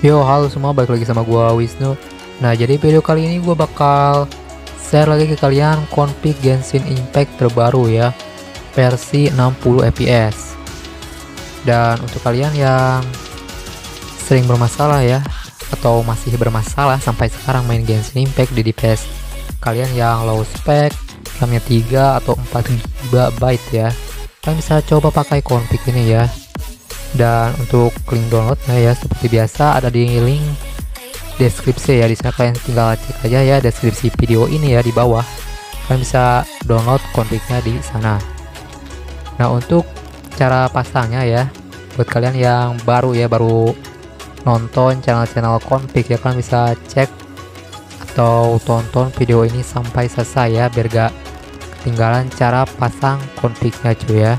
Yo, halo semua, balik lagi sama gua Wisnu. Nah, jadi video kali ini gua bakal share lagi ke kalian config Genshin Impact terbaru ya, versi 60 fps. Dan untuk kalian yang sering bermasalah ya, atau masih bermasalah sampai sekarang main Genshin Impact di device kalian yang low spec, RAM-nya 3 atau 4 GB ya, kalian bisa coba pakai config ini ya. Dan untuk link downloadnya ya seperti biasa ada di link deskripsi ya. Di sana kalian tinggal cek aja ya deskripsi video ini ya di bawah. Kalian bisa download config-nya di sana. Nah, untuk cara pasangnya ya, buat kalian yang baru ya, baru nonton channel-channel config ya, kalian bisa cek atau tonton video ini sampai selesai ya, biar gak ketinggalan cara pasang config-nya cuy ya.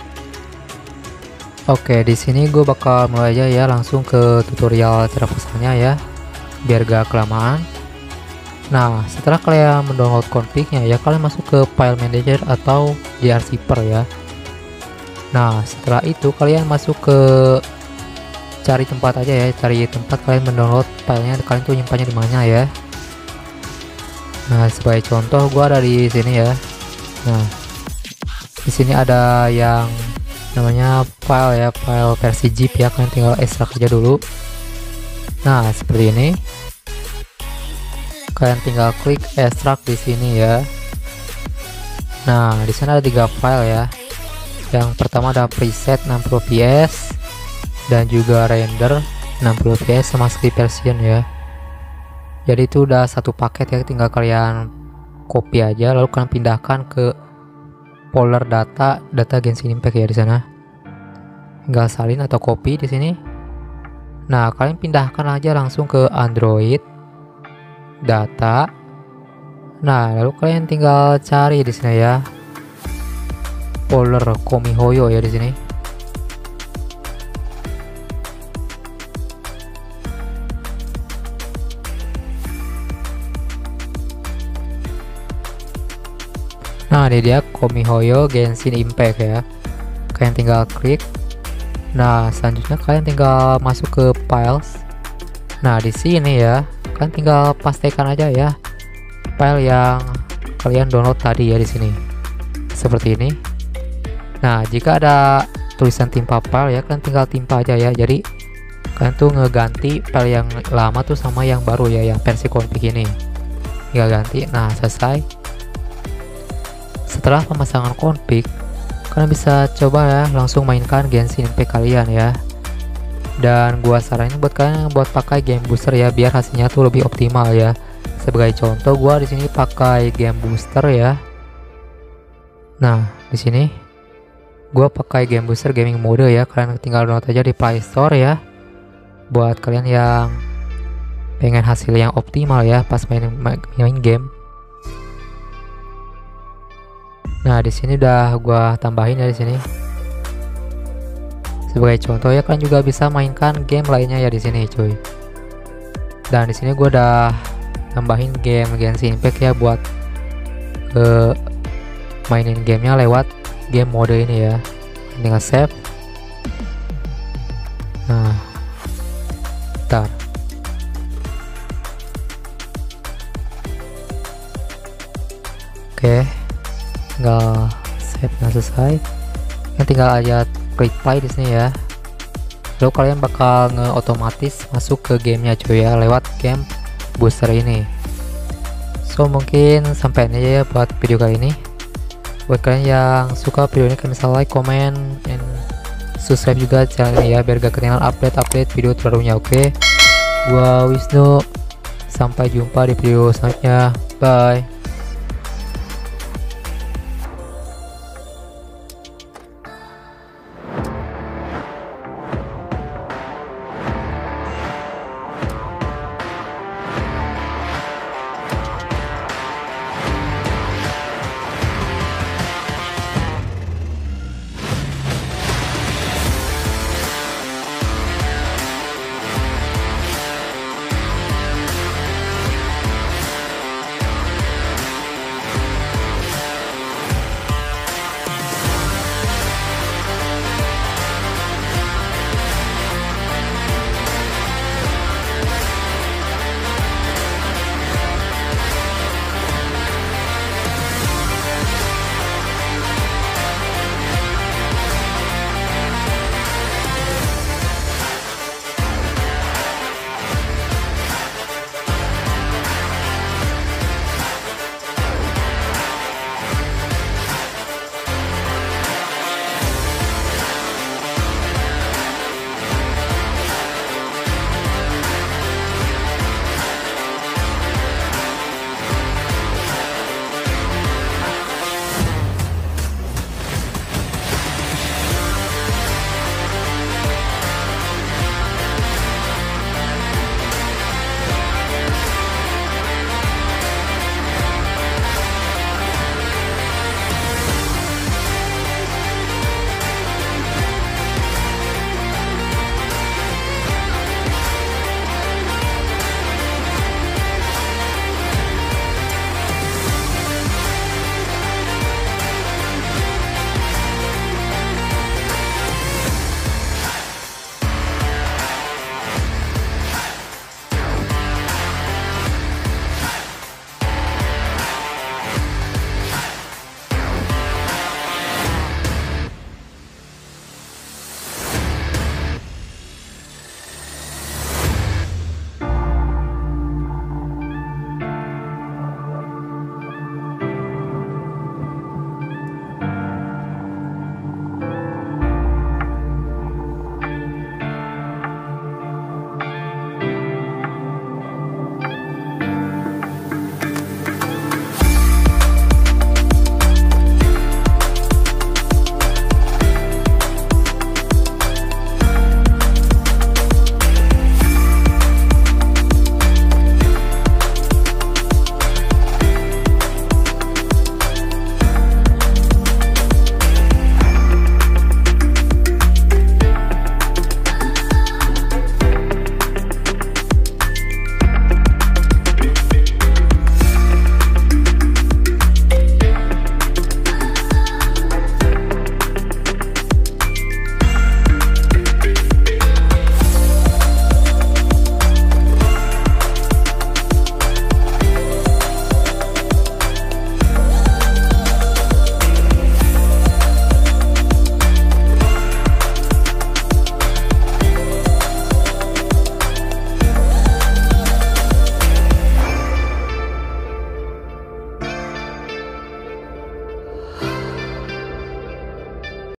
Oke, di sini gue bakal mulai aja ya, langsung ke tutorial cara pasangnya ya, biar gak kelamaan. Nah, setelah kalian mendownload config-nya ya, kalian masuk ke file manager atau JR Shipper ya. Nah, setelah itu kalian masuk ke cari tempat aja ya, cari tempat kalian mendownload filenya, kalian tuh nyimpannya di mana ya. Nah, sebagai contoh gue ada di sini ya. Nah, di sini ada yang namanya file ya, file versi zip ya, kalian tinggal ekstrak aja dulu. Nah, seperti ini, kalian tinggal klik ekstrak di sini ya. Nah, di sana ada 3 file ya. Yang pertama ada preset 60 fps dan juga render 60 fps sama script version ya. Jadi itu udah satu paket ya, tinggal kalian copy aja lalu kalian pindahkan ke folder data Genshin Impact ya di sana. Tinggal salin atau copy di sini. Nah, kalian pindahkan aja langsung ke Android data. Nah, lalu kalian tinggal cari di sini ya folder Komihoyo ya di sini. Nah, ini dia Komihoyo Genshin Impact ya. Kalian tinggal klik. Nah, selanjutnya kalian tinggal masuk ke files. Nah, di sini ya, kalian tinggal pastikan aja ya file yang kalian download tadi ya di sini. Seperti ini. Nah, jika ada tulisan timpa file ya, kalian tinggal timpa aja ya. Jadi kalian tuh ngeganti file yang lama tuh sama yang baru ya, yang versi config ini. Tinggal ganti. Nah, selesai. Setelah pemasangan config, kalian bisa coba ya langsung mainkan Genshin Impact kalian ya. Dan gua saranin buat kalian buat pakai game booster ya, biar hasilnya tuh lebih optimal ya. Sebagai contoh, gua di sini pakai game booster ya. Nah, di sini gua pakai game booster gaming mode ya. Kalian tinggal download aja di Play Store ya. Buat kalian yang pengen hasil yang optimal ya pas main game. Nah, di sini udah gua tambahin ya di sini. Sebagai contoh ya, kalian juga bisa mainkan game lainnya ya di sini, cuy. Dan di sini gua udah tambahin game Genshin Impact ya buat mainin gamenya lewat game mode ini ya. Tinggal save. Nah, bentar. Oke. Tinggal save dan selesai. Yang tinggal aja klik play di sini ya. Lalu kalian bakal otomatis masuk ke gamenya cuy ya, lewat game booster ini. So, mungkin sampai ini aja ya buat video kali ini. Buat kalian yang suka video ini, kalian bisa like, comment, dan subscribe juga channel ini ya, biar gak ketinggalan update video terbarunya. Oke, gua Wisnu, sampai jumpa di video selanjutnya. Bye.